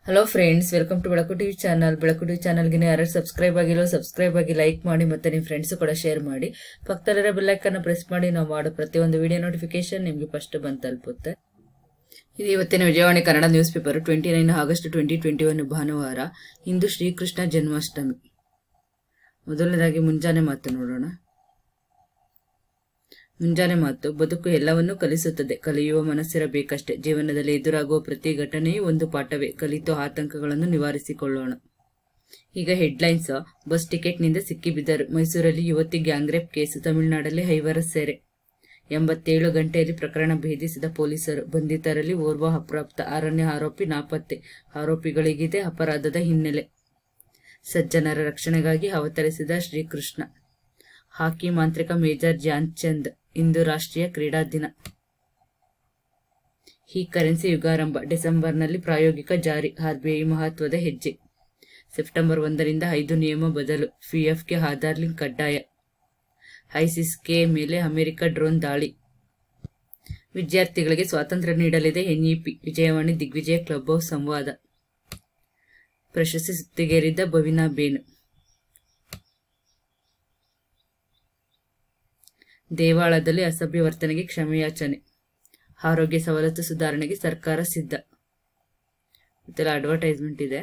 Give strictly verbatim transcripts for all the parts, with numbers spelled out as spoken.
Hello friends, welcome to Belaku TV channel. Belaku TV ಚಾನಲ್ಗೆ ಯಾರು subscribe ಆಗಿಲ್ಲ ಸಬ್ಸ್ಕ್ರೈಬ್ ಆಗಿ ಲೈಕ್ ಮಾಡಿ ಮತ್ತೆ ನಿಮ್ಮ ಫ್ರೆಂಡ್ಸ್ ಕೂಡ ಶೇರ್ ಮಾಡಿ. ಪಕ್ಕದಲ್ಲಿರೋ ಬೆಲ್ ಐಕಾನ್ ಪ್ರೆಸ್ ಮಾಡಿ ನಾವು ಮಾಡೋ ಪ್ರತಿಯೊಂದು ವಿಡಿಯೋ ನೋಟಿಫಿಕೇಶನ್ ನಿಮಗೆ ಫಸ್ಟ್ ಬಂದು ತಲುಪುತ್ತೆ. ಇದು ಇವತ್ತಿನ Vijayavani Kannada news paper twenty nine August twenty twenty one ಭಾನುವಾರ. ಇಂದು ಶ್ರೀಕೃಷ್ಣ ಜನ್ಮಾಷ್ಟಮಿ. ಮೊದಲನೇದಾಗಿ ಮುಂಜಾನೆ ಮಾತು ನೋಡೋಣ. ಮುಂಜಾನೆ ಮಾತು: ಬದುಕು ಎಲ್ಲವನ್ನೂ ಕಲಿಸುತ್ತದೆ, ಕಲಿಯುವ ಮನಸ್ಸಿರಬೇಕಷ್ಟೇ. ಜೀವನದಲ್ಲಿ ಎದುರಾಗುವ ಪ್ರತಿ ಘಟನೆಯೂ ಒಂದು ಪಾಠವೇ. ಕಲಿತು ಆತಂಕಗಳನ್ನು ನಿವಾರಿಸಿಕೊಳ್ಳೋಣ. ಈಗ ಹೆಡ್ಲೈನ್ಸ್. ಬಸ್ ಟಿಕೆಟ್ನಿಂದ ಸಿಕ್ಕಿಬಿದ್ದರು. ಮೈಸೂರಲ್ಲಿ ಯುವತಿ ಗ್ಯಾಂಗ್ರೇಪ್ ಕೇಸು. ತಮಿಳುನಾಡಲ್ಲಿ ಐವರ ಸೆರೆ. ಎಂಬತ್ತೇಳು ಗಂಟೆಯಲ್ಲಿ ಪ್ರಕರಣ ಭೇದಿಸಿದ ಪೊಲೀಸರು. ಬಂಧಿತರಲ್ಲಿ ಓರ್ವ ಅಪ್ರಾಪ್ತ. ಆರನೇ ಆರೋಪಿ ನಾಪತ್ತೆ. ಆರೋಪಿಗಳಿಗಿದೆ ಅಪರಾಧದ ಹಿನ್ನೆಲೆ. ಸಜ್ಜನರ ರಕ್ಷಣೆಗಾಗಿ ಅವತರಿಸಿದ ಶ್ರೀಕೃಷ್ಣ. ಹಾಕಿ ಮಾಂತ್ರಿಕ ಮೇಜರ್ ಧ್ಯಾನ್ ಚಂದ್. ಇಂದು ರಾಷ್ಟ್ರೀಯ ಕ್ರೀಡಾ ದಿನ. ಈ ಕರೆನ್ಸಿ ಯುಗಾರಂಭ. ಡಿಸೆಂಬರ್ನಲ್ಲಿ ಪ್ರಾಯೋಗಿಕ ಜಾರಿ. ಆರ್ಬಿಐ ಮಹತ್ವದ ಹೆಜ್ಜೆ. ಸೆಪ್ಟೆಂಬರ್ ಒಂದರಿಂದ ಐದು ನಿಯಮ ಬದಲು. ಪಿಎಫ್ಗೆ ಆಧಾರ್ ಲಿಂಕ್ ಕಡ್ಡಾಯ. ಐಸಿಸ್ಗೆ ಮೇಲೆ ಅಮೆರಿಕ ಡ್ರೋನ್ ದಾಳಿ. ವಿದ್ಯಾರ್ಥಿಗಳಿಗೆ ಸ್ವಾತಂತ್ರ್ಯ ನೀಡಲಿದೆ NEP. Vijayavani Digvijaya club house ಸಂವಾದ. ಪ್ರಶಸ್ತಿ ಸುತ್ತಿಗೇರಿದ್ದ ಬವಿನಾ ಬೇನು. ದೇವಾಳದಲ್ಲಿ ಅಸಭ್ಯ ವರ್ತನೆಗೆ ಕ್ಷಮೆಯಾಚನೆ. ಆರೋಗ್ಯ ಸವಲತ್ತು ಸುಧಾರಣೆಗೆ ಸರ್ಕಾರ ಸಿದ್ಧ. ಇದೆಲ್ಲ ಅಡ್ವರ್ಟೈಸ್ಮೆಂಟ್ ಇದೆ.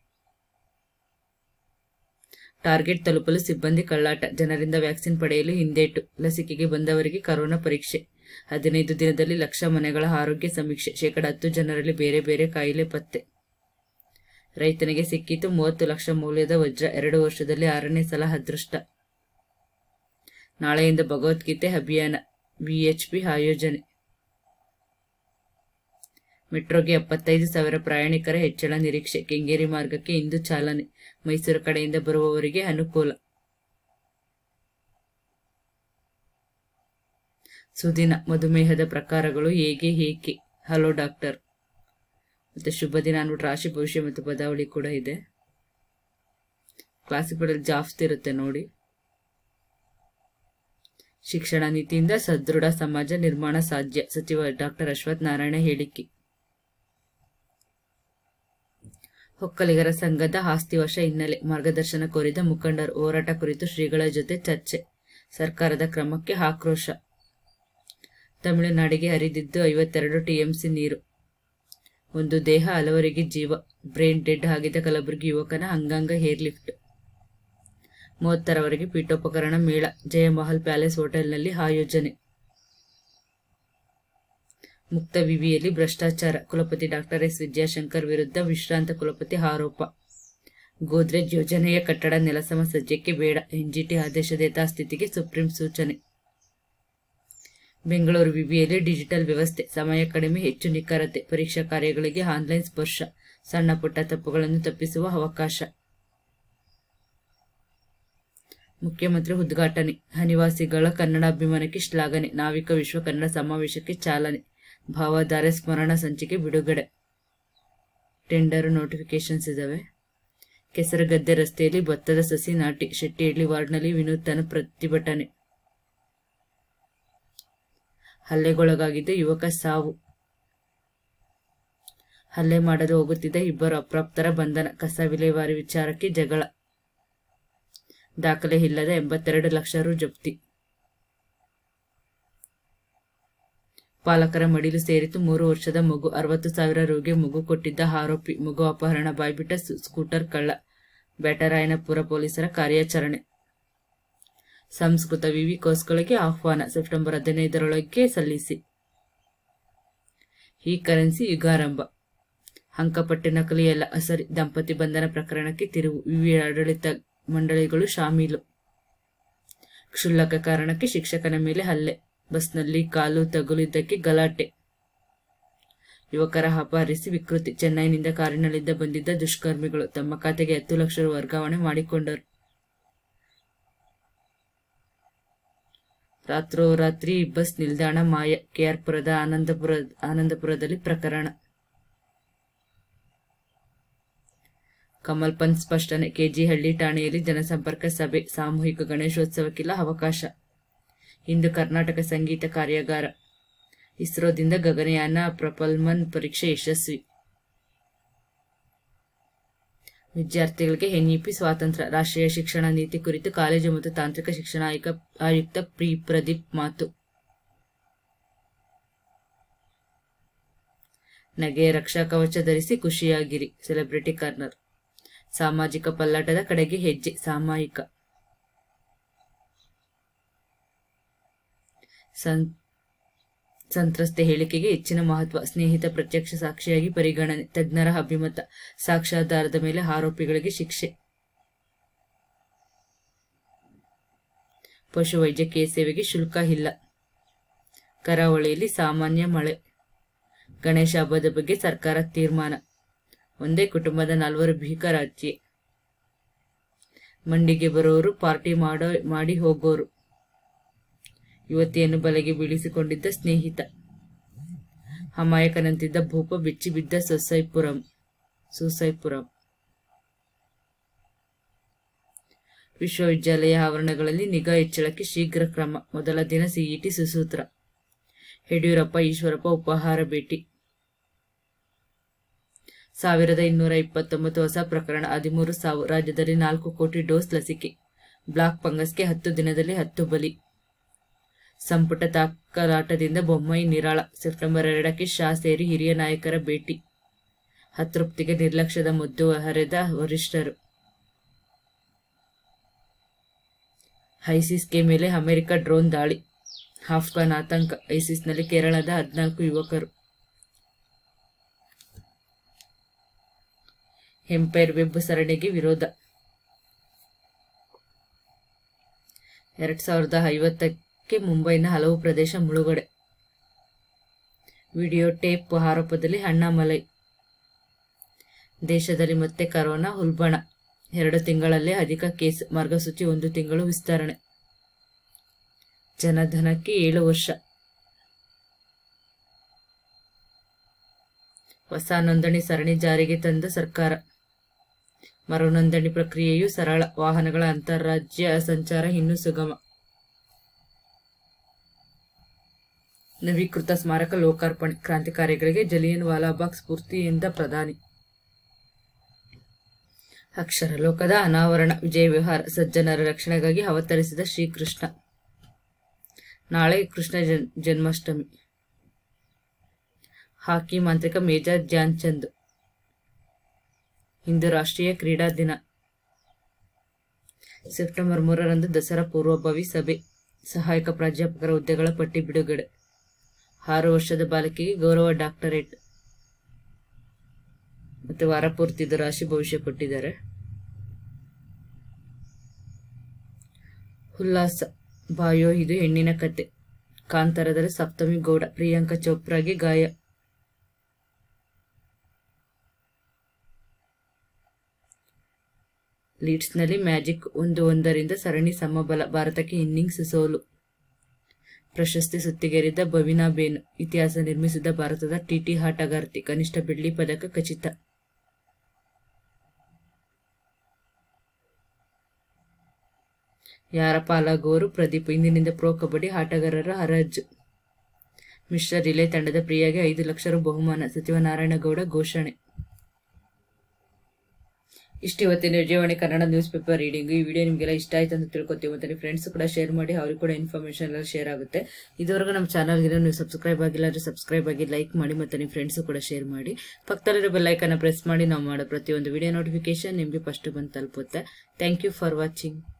ಟಾರ್ಗೆಟ್ ತಲುಪಲು ಸಿಬ್ಬಂದಿ ಕಳ್ಳಾಟ. ಜನರಿಂದ ವ್ಯಾಕ್ಸಿನ್ ಪಡೆಯಲು ಹಿಂದೇಟು. ಲಸಿಕೆಗೆ ಬಂದವರಿಗೆ ಕರೋನಾ ಪರೀಕ್ಷೆ. ಹದಿನೈದು ದಿನದಲ್ಲಿ ಲಕ್ಷ ಮನೆಗಳ ಆರೋಗ್ಯ ಸಮೀಕ್ಷೆ. ಶೇಕಡ ಹತ್ತು ಜನರಲ್ಲಿ ಬೇರೆ ಬೇರೆ ಕಾಯಿಲೆ ಪತ್ತೆ. ರೈತನಿಗೆ ಸಿಕ್ಕಿತು ಮೂವತ್ತು ಲಕ್ಷ ಮೌಲ್ಯದ ವಜ್ರ. ಎರಡು ವರ್ಷದಲ್ಲಿ ಆರನೇ ಸಲ ಅದೃಷ್ಟ. ನಾಳೆಯಿಂದ ಭಗವದ್ಗೀತೆ ಅಭಿಯಾನ. ವಿಎಚ್ಪಿ ಆಯೋಜನೆ. ಮೆಟ್ರೋಗೆ ಎಪ್ಪತ್ತೈದು ಸಾವಿರ ಪ್ರಯಾಣಿಕರ ಹೆಚ್ಚಳ ನಿರೀಕ್ಷೆ. ಕೆಂಗೇರಿ ಮಾರ್ಗಕ್ಕೆ ಇಂದು ಚಾಲನೆ. ಮೈಸೂರು ಕಡೆಯಿಂದ ಬರುವವರಿಗೆ ಅನುಕೂಲ. ಸುದಿನ. ಮಧುಮೇಹದ ಪ್ರಕಾರಗಳು ಹೇಗೆ ಏಕೆ. Hello doctor. ಮತ್ತೆ ಶುಭ ದಿನ ಅಂದ್ಬಿಟ್ಟು ರಾಶಿ ಭವಿಷ್ಯ ಮತ್ತು ಪದಾವಳಿ ಕೂಡ ಇದೆ. ಕ್ಲಾಸಿಫೈಡ್ ಜಾಸ್ತಿ ಇರುತ್ತೆ ನೋಡಿ. ಶಿಕ್ಷಣ ನೀತಿಯಿಂದ ಸದೃಢ ಸಮಾಜ ನಿರ್ಮಾಣ ಸಾಧ್ಯ. ಸಚಿವ ಡಾಕ್ಟರ್ ಅಶ್ವಥ್ ನಾರಾಯಣ ಹೇಳಿಕೆ. ಒಕ್ಕಲಿಗರ ಸಂಘದ ಆಸ್ತಿ ವಶ ಹಿನ್ನೆಲೆ. ಮಾರ್ಗದರ್ಶನ ಕೋರಿದ ಮುಖಂಡರು. ಹೋರಾಟ ಕುರಿತು ಶ್ರೀಗಳ ಜೊತೆ ಚರ್ಚೆ. ಸರ್ಕಾರದ ಕ್ರಮಕ್ಕೆ ಆಕ್ರೋಶ. ತಮಿಳುನಾಡಿಗೆ ಹರಿದಿದ್ದು ಐವತ್ತೆರಡು ಟಿಎಂಸಿ ನೀರು. ಒಂದು ದೇಹ ಹಲವರಿಗೆ ಜೀವ. ಬ್ರೈನ್ ಡೆಡ್ ಆಗಿದ್ದ ಕಲಬುರಗಿ ಯುವಕನ ಅಂಗಾಂಗ ಹೇರ್ ಲಿಫ್ಟ್. ಮೂವತ್ತರವರೆಗೆ ಪೀಠೋಪಕರಣ ಮೇಳ. ಜಯಮಹಲ್ ಪ್ಯಾಲೇಸ್ ಹೋಟೆಲ್ನಲ್ಲಿ ಆಯೋಜನೆ. ಮುಕ್ತ ವಿವಿಯಲ್ಲಿ ಭ್ರಷ್ಟಾಚಾರ. ಕುಲಪತಿ ಡಾಕ್ಟರ್ ಎಸ್ ವಿದ್ಯಾಶಂಕರ್ ವಿರುದ್ಧ ವಿಶ್ರಾಂತ ಕುಲಪತಿ ಆರೋಪ. ಗೋದ್ರೇಜ್ ಯೋಜನೆಯ ಕಟ್ಟಡ ನೆಲಸಮ ಸಜ್ಜಕ್ಕೆ ಬೇಡ. ಎನ್ಜಿಟಿ ಆದೇಶದ ಯಥಾಸ್ಥಿತಿಗೆ ಸುಪ್ರೀಂ ಸೂಚನೆ. ಬೆಂಗಳೂರು ವಿವಿಯಲ್ಲಿ ಡಿಜಿಟಲ್ ವ್ಯವಸ್ಥೆ. ಸಮಯ ಕಡಿಮೆ, ಹೆಚ್ಚು ನಿಖರತೆ. ಪರೀಕ್ಷಾ ಕಾರ್ಯಗಳಿಗೆ ಆನ್ಲೈನ್ ಸ್ಪರ್ಶ. ಸಣ್ಣ ಪುಟ್ಟ ತಪ್ಪುಗಳನ್ನು ತಪ್ಪಿಸುವ ಅವಕಾಶ. ಮುಖ್ಯಮಂತ್ರಿ ಉದ್ಘಾಟನೆ. ಅನಿವಾಸಿಗಳ ಕನ್ನಡಾಭಿಮಾನಕ್ಕೆ ಶ್ಲಾಘನೆ. ನಾವಿಕ ವಿಶ್ವ ಕನ್ನಡ ಸಮಾವೇಶಕ್ಕೆ ಚಾಲನೆ. ಭಾವಧಾರೆ ಸ್ಮರಣ ಸಂಚಿಕೆ ಬಿಡುಗಡೆ. ಟೆಂಡರ್ ನೋಟಿಫಿಕೇಶನ್ಸ್ ಇದಾವೆ. ಕೆಸರಗದ್ದೆ ರಸ್ತೆಯಲ್ಲಿ ಭತ್ತದ ಸಸಿ ನಾಟಿ. ಶೆಟ್ಟಿಹಳ್ಳಿ ವಾರ್ಡ್ನಲ್ಲಿ ವಿನೂತನ ಪ್ರತಿಭಟನೆ. ಹಲ್ಲೆಗೊಳಗಾಗಿದ್ದ ಯುವಕ ಸಾವು. ಹಲ್ಲೆ ಮಾಡಲು ಹೋಗುತ್ತಿದ್ದ ಇಬ್ಬರು ಅಪ್ರಾಪ್ತರ ಬಂಧನ. ಕಸ ವಿಲೇವಾರಿ ವಿಚಾರಕ್ಕೆ ಜಗಳ. ದಾಖಲೆ ಇಲ್ಲದ ಎಂಬತ್ತೆರಡು ಲಕ್ಷ ರು ಜಪ್ತಿ. ಪಾಲಕರ ಮಡಿಲು ಸೇರಿತು ಮೂರು ವರ್ಷದ ಮಗು. ಅರವತ್ತು ಸಾವಿರ ರುಗೆ ಮಗು ಕೊಟ್ಟಿದ್ದ ಆರೋಪಿ. ಮಗು ಅಪಹರಣ ಬಾಯ್ಬಿಟ್ಟ ಸ್ಕೂಟರ್ ಕಳ್ಳ. ಬ್ಯಾಟರಾಯನಪುರ ಪೊಲೀಸರ ಕಾರ್ಯಾಚರಣೆ. ಸಂಸ್ಕೃತ ವಿವಿ ಕೋರ್ಸ್ಗಳಿಗೆ ಆಹ್ವಾನ. ಸೆಪ್ಟೆಂಬರ್ ಹದಿನೈದರೊಳಗೆ ಸಲ್ಲಿಸಿ. ಈ ಕರೆನ್ಸಿ ಯುಗಾರಂಭ. ಅಂಕಪಟ್ಟಿ ನಕಲಿಯಲ್ಲ ಅಸರಿ. ದಂಪತಿ ಬಂಧನ ಪ್ರಕರಣಕ್ಕೆ ತಿರುವು. ವಿವಿ ಆಡಳಿತ ಮಂಡಳಿಗಳು ಶಾಮೀಲು. ಕ್ಷುಲ್ಲಕ ಕಾರಣಕ್ಕೆ ಶಿಕ್ಷಕನ ಮೇಲೆ ಹಲ್ಲೆ. ಬಸ್ನಲ್ಲಿ ಕಾಲು ತಗುಲಿದ್ದಕ್ಕೆ ಗಲಾಟೆ. ಯುವಕರ ಅಪಹರಿಸಿ ವಿಕೃತಿ. ಚೆನ್ನೈನಿಂದ ಕಾರಿನಲ್ಲಿದ್ದ ಬಂದಿದ್ದ ದುಷ್ಕರ್ಮಿಗಳು ತಮ್ಮ ಖಾತೆಗೆ ಹತ್ತು ಲಕ್ಷ ರು ವರ್ಗಾವಣೆ ಮಾಡಿಕೊಂಡರು. ರಾತ್ರೋರಾತ್ರಿ ಬಸ್ ನಿಲ್ದಾಣ ಮಾಯ. ಕೆಆರ್ಪುರದ ಆನಂದಪುರ ಆನಂದಪುರದಲ್ಲಿ ಪ್ರಕರಣ. ಕಮಲ್ ಪಂತ್ ಸ್ಪಷ್ಟನೆ. ಕೆಜಿಹಳ್ಳಿ ಠಾಣೆಯಲ್ಲಿ ಜನಸಂಪರ್ಕ ಸಭೆ. ಸಾಮೂಹಿಕ ಗಣೇಶೋತ್ಸವಕ್ಕಿಲ್ಲ ಅವಕಾಶ. ಇಂದು ಕರ್ನಾಟಕ ಸಂಗೀತ ಕಾರ್ಯಾಗಾರ. ಇಸ್ರೋದಿಂದ ಗಗನಯಾನ ಪ್ರಪಲ್ಮನ್ ಪರೀಕ್ಷೆ ಯಶಸ್ವಿ. ವಿದ್ಯಾರ್ಥಿಗಳಿಗೆ ಎನ್ಇಪಿ ಸ್ವಾತಂತ್ರ್ಯ. ರಾಷ್ಟ್ರೀಯ ಶಿಕ್ಷಣ ನೀತಿ ಕುರಿತು ಕಾಲೇಜು ಮತ್ತು ತಾಂತ್ರಿಕ ಶಿಕ್ಷಣ ಆಯುಕ್ತ ಆಯುಕ್ತ ಪ್ರಿ ಪ್ರದೀಪ್ ಮಾತು. ನಗೆ ರಕ್ಷಾ ಕವಚ ಧರಿಸಿ ಖುಷಿಯಾಗಿರಿ. Celebrity corner. ಸಾಮಾಜಿಕ ಪಲ್ಲಾಟದ ಕಡೆಗೆ ಹೆಜ್ಜೆ. ಸಾಮಾಯಿಕ. ಸಂತ್ರಸ್ತೆ ಹೇಳಿಕೆಗೆ ಹೆಚ್ಚಿನ ಮಹತ್ವ. ಸ್ನೇಹಿತ ಪ್ರತ್ಯಕ್ಷ ಸಾಕ್ಷಿಯಾಗಿ ಪರಿಗಣನೆ. ತಜ್ಞರ ಅಭಿಮತ. ಸಾಕ್ಷ್ಯಾಧಾರದ ಮೇಲೆ ಆರೋಪಿಗಳಿಗೆ ಶಿಕ್ಷೆ. ಪಶು ವೈದ್ಯಕೀಯ ಸೇವೆಗೆ ಶುಲ್ಕ ಇಲ್ಲ. ಕರಾವಳಿಯಲ್ಲಿ ಸಾಮಾನ್ಯ ಮಳೆ. ಗಣೇಶ ಹಬ್ಬದ ಬಗ್ಗೆ ಸರ್ಕಾರ ತೀರ್ಮಾನ. ಒಂದೇ ಕುಟುಂಬದ ನಾಲ್ವರು ಭೀಕರ ಹತ್ಯೆ. ಮಂಡಿಗೆ ಬರೋರು ಪಾರ್ಟಿ ಮಾಡೋ ಮಾಡಿ ಹೋಗೋರು. ಯುವತಿಯನ್ನು ಬಲೆಗೆ ಬೀಳಿಸಿಕೊಂಡಿದ್ದ ಸ್ನೇಹಿತ. ಅಮಾಯಕನಂತಿದ್ದ ಭೂಪ ಬೆಚ್ಚಿ ಬಿದ್ದ ಸೊಸೈಪುರಂ ಸೂಸೈಪುರಂ. ವಿಶ್ವವಿದ್ಯಾಲಯ ಆವರಣಗಳಲ್ಲಿ ನಿಗಾ ಹೆಚ್ಚಳಕ್ಕೆ ಶೀಘ್ರ ಕ್ರಮ. ಮೊದಲ ದಿನ ಸಿಇಟಿ ಸುಸೂತ್ರ. ಯಡಿಯೂರಪ್ಪ ಈಶ್ವರಪ್ಪ ಉಪಹಾರ ಭೇಟಿ. ಸಾವಿರದ ಇನ್ನೂರ ಇಪ್ಪತ್ತೊಂಬತ್ತು ಹೊಸ ಪ್ರಕರಣ. ಹದಿಮೂರು ಸಾವು. ರಾಜ್ಯದಲ್ಲಿ ನಾಲ್ಕು ಕೋಟಿ ಡೋಸ್ ಲಸಿಕೆ. ಬ್ಲಾಕ್ ಫಂಗಸ್ಗೆ ಹತ್ತು ದಿನದಲ್ಲಿ ಹತ್ತು ಬಲಿ. ಸಂಪುಟ ತಾಕಲಾಟದಿಂದ ಬೊಮ್ಮಾಯಿ ನಿರಾಳ. ಸೆಪ್ಟೆಂಬರ್ ಎರಡಕ್ಕೆ ಶಾ ಸೇರಿ ಹಿರಿಯ ನಾಯಕರ ಭೇಟಿ. ಅತೃಪ್ತಿಗೆ ನಿರ್ಲಕ್ಷ್ಯದ ಮುದ್ದು ಹರೆದ ವರಿಷ್ಠರು. ಐಸಿಸ್ಗೆ ಮೇಲೆ ಅಮೆರಿಕ ಡ್ರೋನ್ ದಾಳಿ. ಆಫ್ಘಾನ್ ಆತಂಕ. ಐಸಿಸ್ನಲ್ಲಿ ಕೇರಳದ ಹದಿನಾಲ್ಕು ಯುವಕರು. ಎಂಪೈರ್ ವೆಬ್ ಸರಣಿಗೆ ವಿರೋಧ. ಎರಡ್ ಸಾವಿರದ ಐವತ್ತಕ್ಕೆ ಮುಂಬೈನ ಹಲವು ಪ್ರದೇಶ ಮುಳುಗಡೆ. ವಿಡಿಯೋ ಟೇಪ್ ಆರೋಪದಲ್ಲಿ ಅಣ್ಣಾಮಲೈ. ದೇಶದಲ್ಲಿ ಮತ್ತೆ ಕರೋನಾ ಉಲ್ಬಣ. ಎರಡು ತಿಂಗಳಲ್ಲೇ ಅಧಿಕ ಕೇಸ್. ಮಾರ್ಗಸೂಚಿ ಒಂದು ತಿಂಗಳು ವಿಸ್ತರಣೆ. ಜನಧನಕ್ಕೆ ಏಳು ವರ್ಷ. ಹೊಸ ನೋಂದಣಿ ಸರಣಿ ಜಾರಿಗೆ ತಂದ ಸರ್ಕಾರ. ಮರು ನೋಂದಣಿ ಪ್ರಕ್ರಿಯೆಯು ಸರಳ. ವಾಹನಗಳ ಅಂತಾರಾಜ್ಯ ಸಂಚಾರ ಇನ್ನೂ ಸುಗಮ. ನವೀಕೃತ ಸ್ಮಾರಕ ಲೋಕಾರ್ಪಣೆ. ಕ್ರಾಂತಿಕಾರಿಗಳಿಗೆ ಜಲಿಯನ್ ವಾಲಾಬಾಗ್ ಸ್ಫೂರ್ತಿಯಿಂದ ಪ್ರಧಾನಿ. ಅಕ್ಷರ ಲೋಕದ ಅನಾವರಣ. ವಿಜಯ ವಿಹಾರ. ಸಜ್ಜನರ ರಕ್ಷಣೆಗಾಗಿ ಅವತರಿಸಿದ ಶ್ರೀಕೃಷ್ಣ. ನಾಳೆ ಕೃಷ್ಣ ಜನ್ಮಾಷ್ಟಮಿ. ಹಾಕಿ ಮಾಂತ್ರಿಕ ಮೇಜರ್ ಧ್ಯಾನ್ ಚಂದ್. ಇಂದು ರಾಷ್ಟ್ರೀಯ ಕ್ರೀಡಾ ದಿನ. ಸೆಪ್ಟೆಂಬರ್ ಮೂರರಂದು ದಸರಾ ಪೂರ್ವಭಾವಿ ಸಭೆ. ಸಹಾಯಕ ಪ್ರಾಧ್ಯಾಪಕರ ಹುದ್ದೆಗಳ ಪಟ್ಟಿ ಬಿಡುಗಡೆ. ಆರು ವರ್ಷದ ಬಾಲಕಿಗೆ ಗೌರವ ಡಾಕ್ಟರೇಟ್. ಮತ್ತೆ ವಾರ ಪೂರ್ತಿದ ರಾಶಿ ಭವಿಷ್ಯ ಕೊಟ್ಟಿದ್ದಾರೆ. ಉಲ್ಲಾಸ. ಬಾಯೋ ಇದು ಹೆಣ್ಣಿನ ಕತೆ. ಕಾಂತಾರದಲ್ಲಿ ಸಪ್ತಮಿ ಗೌಡ. ಪ್ರಿಯಾಂಕಾ ಚೋಪ್ರಾಗೆ ಗಾಯ. ಲೀಡ್ಸ್ನಲ್ಲಿ ಮ್ಯಾಜಿಕ್. ಒಂದು ಒಂದರಿಂದ ಸರಣಿ ಸಮಬಲ. ಭಾರತಕ್ಕೆ ಇನ್ನಿಂಗ್ಸ್ ಸೋಲು. ಪ್ರಶಸ್ತಿ ಸುತ್ತಿಗೇರಿದ ಬವಿನಾ ಬೇನ್. ಇತಿಹಾಸ ನಿರ್ಮಿಸಿದ ಭಾರತದ ಟಿಟಿ ಆಟಗಾರ್ತಿ. ಕನಿಷ್ಠ ಬೆಳ್ಳಿ ಪದಕ ಖಚಿತ. ಯಾರ ಪಾಲಾಗುವರು? ಪ್ರದೀಪ್. ಇಂದಿನಿಂದ ಪ್ರೊ ಕಬಡ್ಡಿ ಆಟಗಾರರ ಹರಾಜು. ಮಿಶ್ರ ರಿಲೇ ತಂಡದ ಪ್ರಿಯಾಗೆ ಐದು ಲಕ್ಷ ರು ಬಹುಮಾನ. ಸಚಿವ ನಾರಾಯಣಗೌಡ ಘೋಷಣೆ. ಇಷ್ಟು ಇವತ್ತಿನ Vijayavani Kannada news paper reading. ಈ ವಿಡಿಯೋ ನಿಮಗೆಲ್ಲ ಇಷ್ಟ ಆಯ್ತು ಅಂತ ತಿಳ್ಕೊತೀವಿ. ಮತ್ತೆ ಫ್ರೆಂಡ್ಸ್ ಕೂಡ ಶೇರ್ ಮಾಡಿ, ಅವ್ರಿಗೆ ಕೂಡ ಇನ್ಫಾರ್ಮೇಶನ್ ಎಲ್ಲ ಶೇರ್ ಆಗುತ್ತೆ. ಇದುವರೆಗೂ ನಮ್ಮ ಚಾನಲ್ಗೆ ನೀವು ಸಬ್ಸ್ಕ್ರೈಬ್ ಆಗಿಲ್ಲ ಅಂದರೆ ಸಬ್ಸ್ಕ್ರೈಬ್ ಆಗಿ ಲೈಕ್ ಮಾಡಿ, ಮತ್ತೆ ನಿಮ್ಮ ಫ್ರೆಂಡ್ಸ್ ಕೂಡ ಶೇರ್ ಮಾಡಿ. ಪಕ್ಕದಲ್ಲಿರೋ ಬೆಲ್ ಐಕಾನ್ ಪ್ರೆಸ್ ಮಾಡಿ ನಾವು ಮಾಡೋ ಪ್ರತಿಯೊಂದು ವಿಡಿಯೋ ನೋಟಿಫಿಕೇಶನ್ ನಿಮಗೆ ಫಸ್ಟ್ ಬಂದು ತಲುಪುತ್ತೆ. Thank you for watching.